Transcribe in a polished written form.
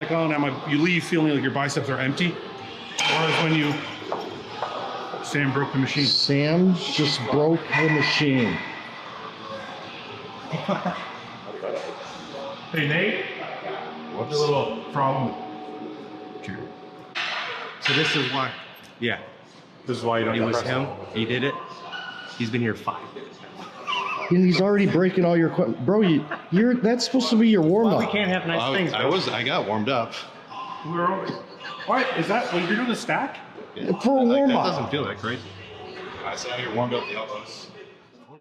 on, you leave feeling like your biceps are empty. Whereas when you, Sam broke the machine. Sam just broke the machine. Hey, Nate. What's a little problem? So this is why. Yeah. This is why you don't. It was him. He did it. He's been here 5 days. And he's already breaking all your equipment. Bro, that's supposed to be your warm-up. We can't have nice things, bro. I got warmed up. We're always. What is that? When you're doing the stack? For a warm-up. That doesn't feel that crazy. I saw you warmed up the elbows.